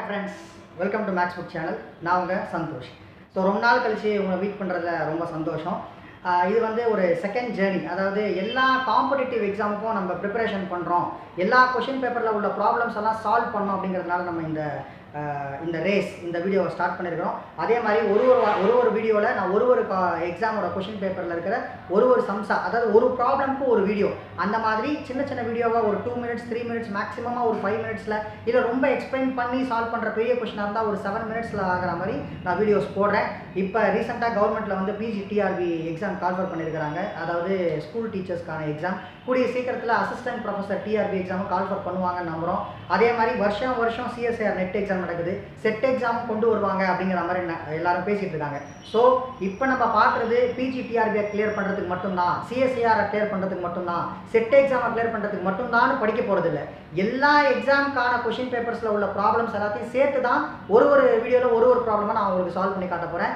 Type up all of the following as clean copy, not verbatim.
Hi friends, welcome to Max Book Channel. நான் உங்கள் Santhosh. So ரொம்ப நாள் கழிச்சு உங்களை மீட் பண்ணுறதுல ரொம்ப சந்தோஷம். இது வந்து ஒரு செகண்ட் ஜேர்னி, அதாவது எல்லா காம்படிட்டிவ் எக்ஸாமுக்கும் நம்ம ப்ரிப்பரேஷன் பண்ணுறோம், எல்லா கொஷின் பேப்பரில் உள்ள ப்ராப்ளம்ஸ் எல்லாம் சால்வ் பண்ணோம் அப்படிங்கிறதுனால நம்ம இந்த ரேஸ் இந்த வீடியோவை ஸ்டார்ட் பண்ணியிருக்கிறோம். அதே மாதிரி ஒரு வீடியோவில் நான் ஒரு எக்ஸாமோட கொஷின் பேப்பரில் இருக்கிற ஒரு சம்ஸா, அதாவது ஒரு ப்ராப்ளம்க்கு ஒரு வீடியோ, அந்த மாதிரி சின்ன சின்ன வீடியோவாக ஒரு 2 minutes 3 minutes மேக்ஸிமமாக ஒரு 5 minutesல இதை ரொம்ப எக்ஸ்பிளைன் பண்ணி சால்வ் பண்ணுற பெரிய கொஷினாக இருந்தால் ஒரு 7 minutesல ஆகிற மாதிரி நான் வீடியோஸ் போடுறேன். இப்போ ரீசெண்டாக கவர்மெண்ட்டில் வந்து PGTRB எக்ஸாம் கால்ஃபர் பண்ணியிருக்கிறாங்க, அதாவது ஸ்கூல் டீச்சர்ஸ்க்கான எக்ஸாம். கூடிய சீக்கிரத்தில் அசிஸ்டன்ட் ப்ரொஃபஸர் TRB எக்ஸாமும் கால்ஃபர் பண்ணுவாங்கன்னு நம்புகிறோம். அதே மாதிரி வருஷம் CSIR நெட் எக்ஸாம் நடக்குது, செட் எக்ஸாமும் கொண்டு வருவாங்க அப்படிங்கிற மாதிரி எல்லாரும் பேசிகிட்டு இருக்காங்க. ஸோ இப்போ நம்ம பார்க்குறது PGTRBயை கிளியர் பண்ணுறதுக்கு மட்டும்தான், CSIR கிளியர் பண்ணுறதுக்கு மட்டும்தான், செட் எக்ஸாமை கிளியர் பண்ணுறதுக்கு மட்டும்தான் படிக்க போகிறது இல்லை. எல்லா எக்ஸாமுக்கான கொஷின் பேப்பர்ஸில் உள்ள ப்ராப்ளம்ஸ் எல்லாத்தையும் சேர்த்து தான் ஒரு வீடியோவில் ஒரு ப்ராப்ளமாக நான் உங்களுக்கு சால்வ் பண்ணி காட்ட போகிறேன்.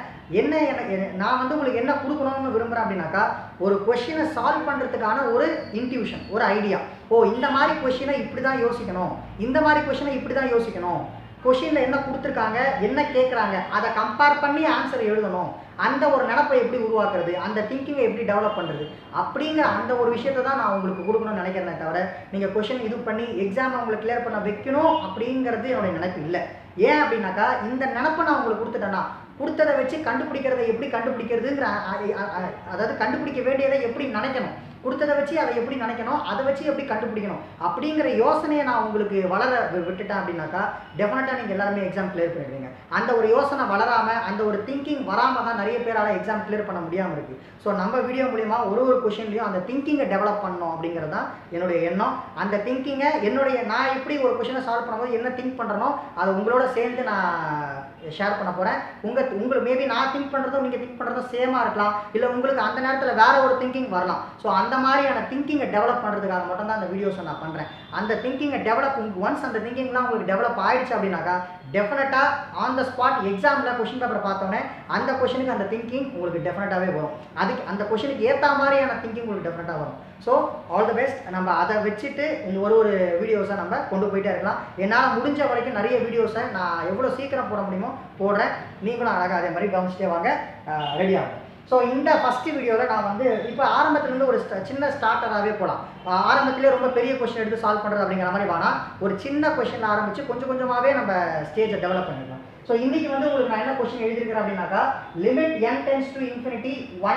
நான் வந்து உங்களுக்கு என்ன கொடுக்கணும்னு விரும்புகிறேன் அப்படின்னாக்கா, ஒரு கொஷினை சால்வ் பண்ணுறதுக்கான ஒரு இன்ட்யூஷன், ஒரு ஐடியா. இந்த மாதிரி கொஷினை இப்படி தான் யோசிக்கணும், இந்த மாதிரி கொஷினை இப்படி தான் யோசிக்கணும், கொஷினில் என்ன கொடுத்துருக்காங்க, என்ன கேட்குறாங்க, அதை கம்பேர் பண்ணி ஆன்சர் எழுதணும், அந்த ஒரு நினப்பை எப்படி உருவாக்குறது, அந்த திங்கிங்கை எப்படி டெவலப் பண்ணுறது அப்படிங்கிற அந்த ஒரு விஷயத்தை தான் நான் உங்களுக்கு கொடுக்கணும்னு நினைக்கிறேனே தவிர, நீங்கள் கொஷின் இது பண்ணி எக்ஸாமை உங்களுக்கு கிளியர் பண்ண வைக்கணும் அப்படிங்கிறது என்னுடைய நினைப்பு இல்லை. ஏன் அப்படின்னாக்கா, இந்த நினப்பை நான் உங்களுக்கு கொடுத்துட்டேன்னா, கொடுத்ததை வச்சு கண்டுபிடிக்கிறத எப்படி கண்டுபிடிக்கிறதுங்கிற, அதாவது கண்டுபிடிக்க வேண்டியதை எப்படி நினைக்கணும், கொடுத்ததை வச்சு அதை எப்படி நினைக்கணும், அதை வச்சு எப்படி கண்டுபிடிக்கணும் அப்படிங்கிற யோசனையை நான் உங்களுக்கு வளர விட்டுட்டேன் அப்படின்னாக்கா, டெஃபினட்டாக நீங்கள் எல்லாருமே எக்ஸாம் கிளியர் பண்ணிடுவீங்க. அந்த ஒரு யோசனை வளராமல், அந்த ஒரு திங்கிங் வராமல் தான் நிறைய பேரால் எக்ஸாம் கிளியர் பண்ண முடியாமல் இருக்குது. ஸோ நம்ம வீடியோ மூலிமா ஒரு கொஷின்லையும் அந்த திங்கிங்கை டெவலப் பண்ணணும் அப்படிங்கிறது தான் என்னுடைய எண்ணம். அந்த திங்கிங்கை நான் எப்படி ஒரு கொஷினை சால்வ் பண்ணும்போது என்ன திங்க் பண்ணுறனோ அதை உங்களோட சேர்ந்து நான் ஷேர் பண்ண போகிறேன். உங்களுக்கு மேபி நான் திங்க் பண்ணுறதும் நீங்கள் திங்க் பண்ணுறதும் சேமாக இருக்கலாம், இல்லை உங்களுக்கு அந்த நேரத்தில் வேறு ஒரு திங்கிங் வரலாம். ஸோ அந்த மாதிரியான திங்கிங்கை டெவலப் பண்ணுறதுக்காக மட்டும்தான் அந்த வீடியோஸை நான் பண்ணுறேன். அந்த திங்கிங்கை டெவலப் ஒன்ஸ் அந்த திங்கிங்லாம் உங்களுக்கு டெவலப் ஆகிடுச்சு அப்படின்னாக்கா, டெஃபினட்டாக ஆன் த ஸ்பாட் எக்ஸாமில் கொஷின் பேப்பர் பார்த்தோன்னே அந்த கொஷினுக்கு அந்த திங்கிங் உங்களுக்கு டெஃபினட்டாகவே வரும். அதுக்கு அந்த கொஷினுக்கு ஏற்ற மாதிரியான திங்கிங் உங்களுக்கு டெஃபினட்டாக வரும். So all the best. நம்ம அதை வச்சுட்டு இந்த ஒரு வீடியோஸை நம்ம கொண்டு போயிட்டே இருக்கலாம். என்னால் முடிஞ்ச வரைக்கும் நிறைய வீடியோஸை நான் எவ்வளோ சீக்கிரம் போட முடியுமோ போடுறேன். நீங்களும் அழகாக அதே மாதிரி கவனிச்சிட்டே வாங்க, ரெடி ஆகும். ஸோ இந்த ஃபஸ்ட்டு வீடியோவில் நான் வந்து இப்போ ஆரம்பத்துலேருந்து ஒரு சின்ன ஸ்டார்டராகவே போகலாம். ஆரம்பத்திலே ரொம்ப பெரிய கொஷின் எடுத்து சால்வ் பண்ணுறது அப்படிங்கிற மாதிரி வேணாம், ஒரு சின்ன கொஷின் ஆரம்பித்து கொஞ்சம் கொஞ்சமாகவே நம்ம ஸ்டேஜை டெவலப் பண்ணிடலாம். ஸோ இன்றைக்கி வந்து உங்களுக்கு நான் என்ன கொஷின் எழுதியிருக்கிறேன் அப்படின்னாக்கா, limit n tends to infinity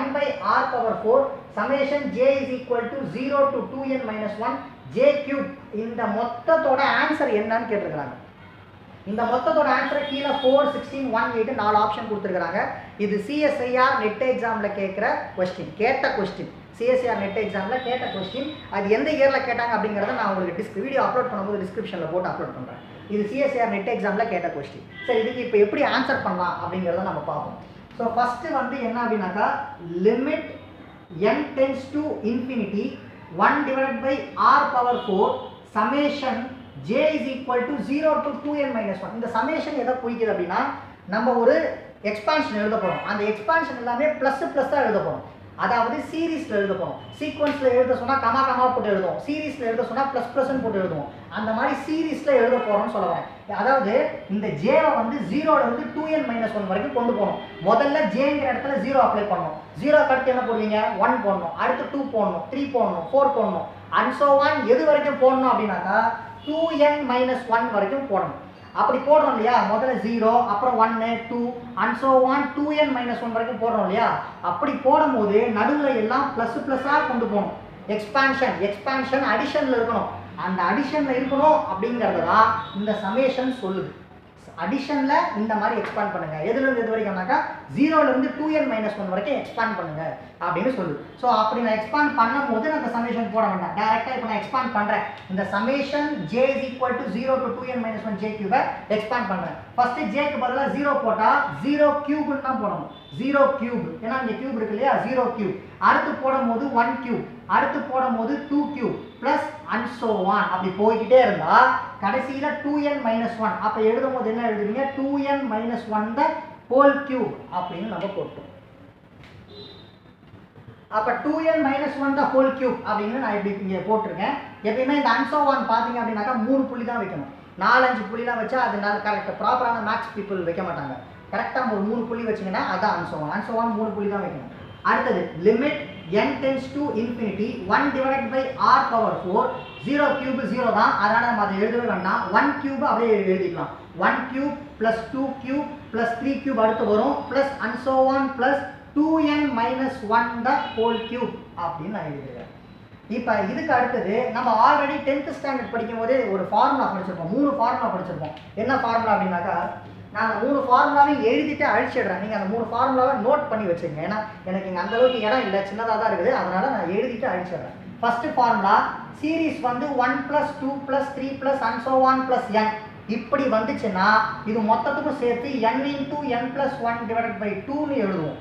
1/r⁴ summation j is equal to 0 to 2n minus 1 j cube. இந்த மொத்தத்தோட ஆன்சர் என்னன்னு கேட்டிருக்கிறாங்க. இந்த மொத்தத்தோட ஆன்சரை கீழே 4, 16, 1, 8 4 ஆப்ஷன் கொடுத்துருக்காங்க. இது CSIR நெட் எக்ஸாமில் கேட்ட கொஸ்டின் CSIR நெட் எக்ஸாமில் கேட்ட கொஸ்டின். அது எந்த இயரில் கேட்டாங்க அப்படிங்கிறத நான் உங்களுக்கு வீடியோ அப்லோட் பண்ணும்போது டிஸ்கிரிப்ஷனில் போட்டு அப்லோட் பண்ணுறேன். இது CSIR நெட் எக்ஸாமில் கேட்ட கொஸ்டின். சரி, இதுக்கு இப்போ எப்படி ஆன்சர் பண்ணலாம் அப்படிங்கிறத நம்ம பார்ப்போம். ஸோ ஃபஸ்ட்டு வந்து என்ன அப்படின்னாக்கா, limit n tends to infinity 1/r⁴ summation j is equal to 0 to 2n minus 1. இந்த சமேஷன் எதை குறிக்குது அப்படின்னா, நம்ம ஒரு எக்ஸ்பான்ஷன் எழுத போகிறோம். அந்த எக்ஸ்பான்ஷன் எல்லாமே ++ஆக எழுத போகிறோம். அதாவது சீரீஸில் எழுத போகிறோம். சீக்வன்ஸில் எழுத சொன்னால் கமா போட்டு எழுதுவோம், சீரீஸில் எழுத சொன்னால் ++ன்னு போட்டு எழுதுவோம். அந்த மாதிரி சீரீஸில் எழுத போகிறோம்னு சொல்லுவேன். அதாவது இந்த ஜேவை வந்து 0லேருந்து 2n minus 1 வரைக்கும் கொண்டு போகணும். முதல்ல ஜேங்கிற இடத்துல 0 அப்ளை பண்ணணும். 0 அடுத்து என்ன போடுவீங்க, 1 போடணும், அடுத்து 2 போடணும், 3 போடணும், 4 போடணும், அண்ட் ஸோ ஆன். எது வரைக்கும் போடணும் அப்படின்னாக்கா 2n minus 1 வரைக்கும் போடணும். அப்படி போடுறோம் இல்லையா, முதல்ல 0, அப்புறம் 1, 2 and so on 2n minus 1 வரைக்கும் போடுறோம் இல்லையா. அப்படி போடும்போது நடுவில் எல்லாம் ++ஆக கொண்டு போகணும். எக்ஸ்பான்ஷன் அடிஷனில் இருக்கணும். அந்த அடிஷனில் இருக்கணும் அப்படிங்கிறது தான் இந்த சமேஷன் சொல்லுது. அடிஷனில் இந்த மாதிரி எக்ஸ்பாண்ட் பண்ணுங்கள். எதுலேருந்து எது வரைக்கும்னாக்கா 0லேருந்து 2n minus 1 வரைக்கும் எக்ஸ்பாண்ட் பண்ணுங்கள் அப்படின்னு சொல்லுது. ஸோ அப்படி நான் எக்ஸ்பாண்ட் பண்ணும்போது நான் இந்த சமேஷன் போட வேண்டாம், டேரெக்டாக இப்போ நான் எக்ஸ்பாண்ட் பண்ணுறேன். இந்த summation j is equal to 0 to 2n minus 1 j cube expand பண்ணுறேன். ஃபஸ்ட்டு ஜேக்கு பதிலாக 0 போட்டால் 0 cube தான் போடணும். 0 cube, ஏன்னா இங்கே கியூப் இருக்கு இல்லையா, 0 cube. அடுத்து போடும்போது 1 cube, அடுத்து போடும்போது 2 cube plus and so on. அப்படி போய்கிட்டே இருந்தால் கடைசியில் 2n minus 1. அப்போ எழுதும் போது என்ன எழுதுவீங்க, 2n minus 1 the whole cube அப்படின்னு நம்ம போட்டோம். அப்போ 2n minus 1 the whole cube அப்படின்னு நான் இப்படி இங்கே போட்டிருக்கேன். எப்பயுமே இந்த அண்ட் ஸோ ஆன் பார்த்தீங்க அப்படின்னாக்கா 3 புள்ளி தான் வைக்கணும். 4-5 புள்ளிலாம் வச்சா அது கரெக்டாக ப்ராப்பரான மேக்ஸ் பீப்புள் வைக்க மாட்டாங்க. கரெக்டாக ஒரு 3 புள்ளி வச்சிங்கன்னா அதான் அன்சோவான். அன்சோவான் 3 புள்ளி தான் வைக்கணும். அடுத்தது limit n tends to infinity 1 divided by r power 4 0 cube 0 தான். அதனால நம்ம அதை எழுதவே வேண்டாம். 1 cube அப்படியே எழுதிக்கலாம். 1 cube plus 2 cube plus 3 cube அடுத்து வரும் plus and so on plus 2n minus 1 the whole cube அப்படின்னு நான் எழுதுகிறேன். இப்போ இதுக்கு அடுத்தது நம்ம ஆல்ரெடி 10th ஸ்டாண்டர்ட் படிக்கும் போதே ஒரு ஃபார்முலா படிச்சிருப்போம். 3 ஃபார்முலா படிச்சிருப்போம். என்ன ஃபார்முலா அப்படின்னாக்கா நான் 3 ஃபார்முலாவையும் எழுதிட்டு அழிச்சிடுறேன். நீங்கள் அந்த 3 ஃபார்முலாவை நோட் பண்ணி வச்சுங்க. ஏன்னா எனக்கு இங்கே அந்தளவுக்கு இடம் இல்லை, சின்னதாக தான் இருக்குது. அதனால் நான் எழுதிட்டு அழிச்சிடுறேன். ஃபஸ்ட்டு ஃபார்முலா சீரீஸ் வந்து 1 + 2 + 3 + and so on + n இப்படி வந்துச்சுன்னா இது மொத்தத்துக்கும் சேர்த்து n × n + 1 / 2ன்னு எழுதுவோம்.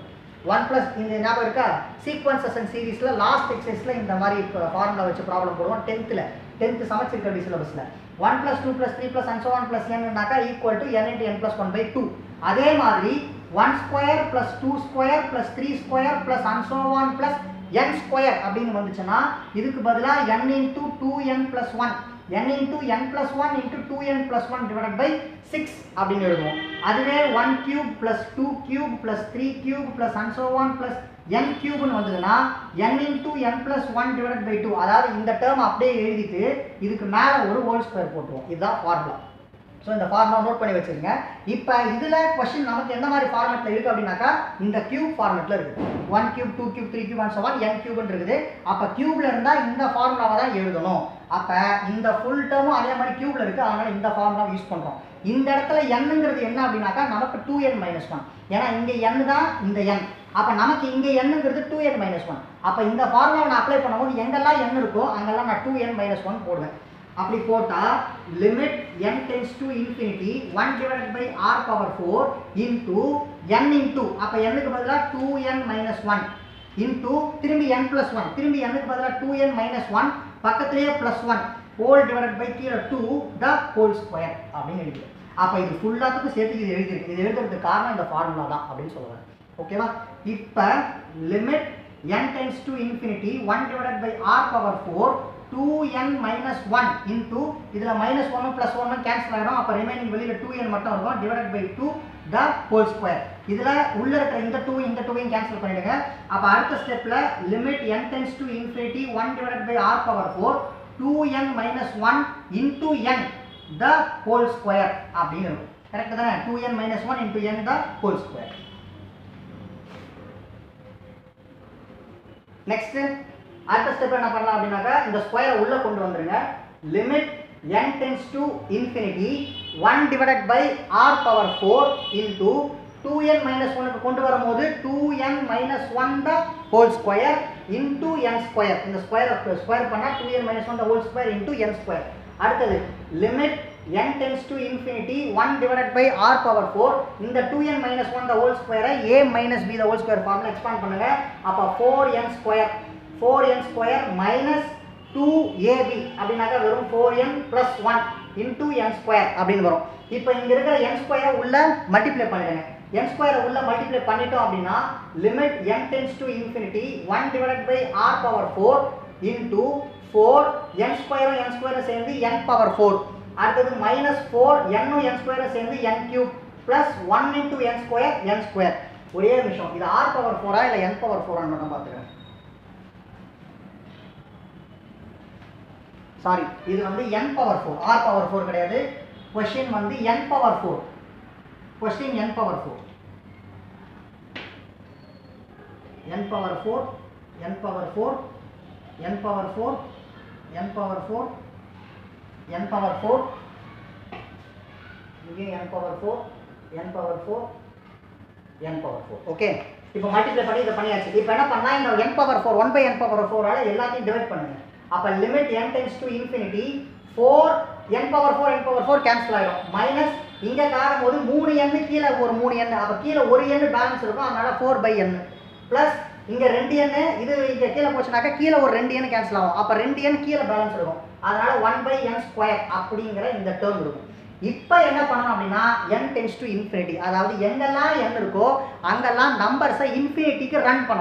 1 + இந்த ஞாபகம் இருக்கா? சீக்வன்சஸ் அண்ட் சீரீஸில் லாஸ்ட் எக்ஸசைஸில் இந்த மாதிரி ஃபார்முலா வச்சு ப்ராப்ளம் போடுவோம். 10th சமச்சீர் கல்வி சிலபஸில் 1 + 2 + 3 + and so on + n னாக்கா ஈக்குவல் டு n × n + 1/2. அதே மாதிரி 1² + 2² + 3² + and so on + n² அப்படின்னு வந்துச்சுன்னா இதுக்கு பதிலாக n × 2n + 1 n × n + 1 × 2n + 1 / 6 அப்படின்னு எழுதுவோம். அதுவே 1³ + 2³ + 3³ + and so on + n³ வந்ததுன்னா n × n + 1 / 2. அதாவது இந்த டேர்ம் அப்படியே எழுதிட்டு இதுக்கு மேலே ஒரு ஹோல் ஸ்கொயர் போட்டுருவோம். இதுதான் ஃபார்முலா. ஸோ இந்த ஃபார்முலா நோட் பண்ணி வச்சுருங்க. இப்போ இதில் கொஸ்டின் நமக்கு எந்த மாதிரி ஃபார்மெட்டில் இருக்குது அப்படின்னாக்கா இந்த கியூப் ஃபார்மெட்டில் இருக்குது. 1³ 2³ 3³ and so on n³ இருக்குது. அப்போ க்யூபில் இருந்தால் இந்த ஃபார்முலாவை தான் எழுதணும். அப்போ இந்த ஃபுல் டேர்மும் அதே மாதிரி க்யூபில் இருக்குது. அதனால் இந்த ஃபார்முலா யூஸ் பண்ணுறோம். இந்த இடத்துல என்னங்கிறது என்ன அப்படின்னாக்கா நமக்கு 2n - 1. ஏன்னா இங்கே n தான் இந்த n. அப்போ நமக்கு இங்கே என்னங்கிறது 2n - 1. அப்போ இந்த ஃபார்முலாவை நான் அப்ளை பண்ணும்போது எங்கெல்லாம் n இருக்கோ அங்கெல்லாம் நான் 2n - 1 போடுவேன். அப்படி போட்டால் limit n tends to infinity 1 divided by r power 4 into n into அப்போ nக்கு பதிலாக 2n - 1 into திரும்பி n plus 1 திரும்பி nக்கு பதிலாக 2n - 1 பக்கத்திலேயே plus 1 whole divided by கீழே 2 the whole square அப்படின்னு எழுதிடும். அப்போ இது ஃபுல்லாத்துக்கும் சேர்த்து இது எழுதிருக்கு. இது எழுதுறதுக்கு காரணம் இந்த ஃபார்முலா தான் அப்படின்னு சொல்லுவேன். ஓகேவா? இப்போ limit n tends to infinity 1 divided by r power 4 2n - 1 into இதில் -1 + 1 கேன்சல் ஆகிடும். அப்போ ரிமைனிங் வெளியில் 2n மட்டும் இருக்கும் divided by 2 the whole square. இதில் உள்ளே இருக்கிற இந்த 2 இந்த 2வையும் கேன்சல் பண்ணிவிடுங்க. அப்போ அடுத்த ஸ்டெப்பில் limit n tends to infinity 1 divided by r power 4 2n - 1 into n the whole square அப்படின்னு இருக்கும். கரெக்டு தானே? 2n - 1 into n the whole square. Next அடுத்த ஸ்டெப் என்ன பண்ணலாம் அப்படின்னாக்கா இந்த ஸ்கொயரை உள்ளே கொண்டு வந்துருங்க. Limit n tends to infinity 1 divided by r power 4 into 2n - 1க்கு கொண்டு வரும்போது 2n - 1 the whole square into n square. இந்த ஸ்கொயர் பண்ணால் 2n - 1 the whole square into n square. அடுத்தது limit n tends to infinity 1 divided by r power 4 இந்த 2n - 1 the whole square a minus b the whole square formula expand பண்ணுங்க. அப்போ 4n square minus 2ab அப்படின்னாக்கா வெறும் 4n plus 1 into n square அப்படின்னு வரும். இப்போ இங்கே இருக்கிற n square உள்ள மல்டிப்ளை பண்ணிடுங்க. n square உள்ள மல்டிப்ளை பண்ணிட்டோம் அப்படின்னா limit n tends to infinity 1 divided by r power 4 into 4 n square சேர்ந்து n power 4. அடுத்தது -4 n square சேர்ந்து n³ plus 1 into n square. ஒரே நிமிஷம், இது r power 4 இல்லை n power 4 மட்டும் பார்த்துக்கிறேன். சாரி, இது வந்து n power 4 r power 4 கிடையாது. கொஸ்டின் வந்து n power 4. Question n power 4 n power 4 n power 4 n power 4 n power 4 n power 4 இங்கே n power 4 n power 4 n power 4. Okay, இப்போ multiply பண்ணி இதை பண்ணியாச்சு. இப்போ என்ன பண்ணா இந்த n power 4 1 by n power 4 ஆல எல்லாத்தையும் டிவைட் பண்ணுங்க. அப்போ limit n tends to infinity 4 n power 4 cancel ஆகிடும். மைனஸ் இங்கே காணும் போது 3n கீழே ஒரு 3n, அப்போ கீழே ஒரு n பேலன்ஸ் இருக்கும். அதனால 4/n ப்ளஸ் இங்கே 2n இது இங்கே கீழே போச்சுனாக்கா கீழே ஒரு 2n கேன்சல் ஆகும். அப்போ 2n கீழே பேலன்ஸ் இருக்கும். அதனால 1/n² அப்படிங்கிற இந்த டேர்ம் இருக்கும். இப்போ என்ன பண்ணணும் அப்படின்னா n tends to infinity, அதாவது எங்கெல்லாம் n இருக்கோ அங்கெல்லாம் நம்பர்ஸை இன்ஃபினிட்டிக்கு ரன் பண்ணணும்.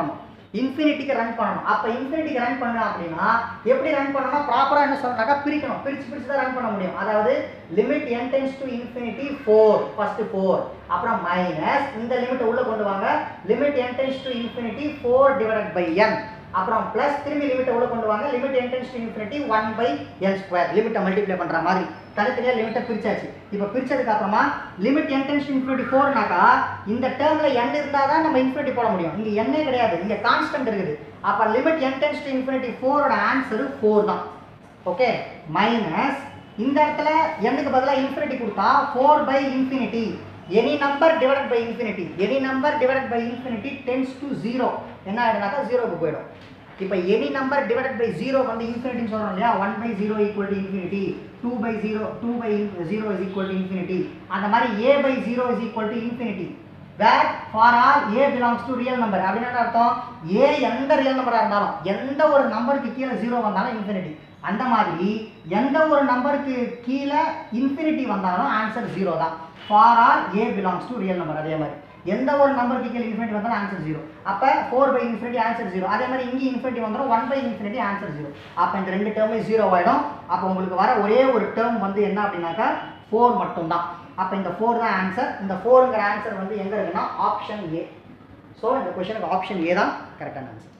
இன்ஃபினிட்டிக்கு ரன் பண்ணணும். அப்போ இன்ஃபினிட்டிக்கு ரன் பண்ணணும் அப்படின்னா எப்படி ரன் பண்ணணும்னா ப்ராப்பராக என்ன சொல்லணும்னாக்கா பிரிக்கணும். பிரித்து தான் ரன் பண்ண முடியும். அதாவது limit n tends to infinity 4, first 4, அப்புறம் மைனஸ் இந்த லிமிட்டை உள்ள கொண்டு வாங்க, limit n tends to infinity 4 divided by n, அப்புறம் பிளஸ் திரும்பி லிமிட்டை உள்ள கொண்டு வாங்க, limit n tends to infinity 1/n², லிமிட்டை மல்டிப்ளை பண்ணுற மாதிரி தனித்தனியாக லிமிட்டை பிரிச்சாச்சு. இப்போ பிரிச்சதுக்கு அப்புறமா limit n tends to infinity 4னாக்கா இந்த டேர்ம்ல n இருந்தால் தான் நம்ம இன்ஃபினிட்டி போட முடியும். இங்கே n கிடையாது, இங்கே கான்ஸ்டன்ட் இருக்குது. அப்போ limit n tends to infinity 4ஓட ஆன்சர் 4 தான். ஓகே, மைனஸ் இந்த இடத்துல n-க்கு பதிலாக இன்ஃபினிட்டி கொடுத்தா 4/∞, any number divided by infinity, any number divided by infinity tends to 0, என்ன ஆகிடுனாக்கா 0க்கு போயிடும். இப்போ எனி நம்பர் டிவைடட் பை 0 வந்து இன்ஃபினிட்டின்னு சொல்கிறோம் இல்லையா, 1/0 equal to infinity, 2/0 is equal to infinity, அந்த மாதிரி a/0 is equal to infinity. Where for all a belongs to real number. அப்படின்னு என்ன அர்த்தம், a எந்த ரியல் நம்பராக இருந்தாலும் எந்த ஒரு நம்பருக்கு கீழே 0 வந்தாலும் இன்ஃபினிட்டி, அந்த மாதிரி எந்த ஒரு நம்பருக்கு கீழே இன்ஃபினிட்டி வந்தாலும் ஆன்சர் 0 தான். For all a belongs to real number. அதே மாதிரி எந்த ஒரு நம்பருக்கு கீழே இன்ஃபினிட்டி வந்தாலும் ஆன்சர் 0. அப்போ 4/∞ ஆன்சர் 0. அதே மாதிரி இங்கே இன்ஃபினிட்டி வந்துடும், 1/∞ ஆன்சர் 0. அப்போ இந்த ரெண்டு டேர்மே 0 ஆகிடும். அப்போ உங்களுக்கு வர ஒரே ஒரு டேர்ம் வந்து என்ன அப்படின்னாக்கா 4 மட்டும்தான். அப்போ இந்த 4 தான் ஆன்சர். இந்த 4ங்கிற ஆன்சர் வந்து எங்கே இருக்குன்னா ஆப்ஷன் A. ஸோ இந்த கொஸ்டினுக்கு ஆப்ஷன் A தான் கரெக்டான ஆன்சர்.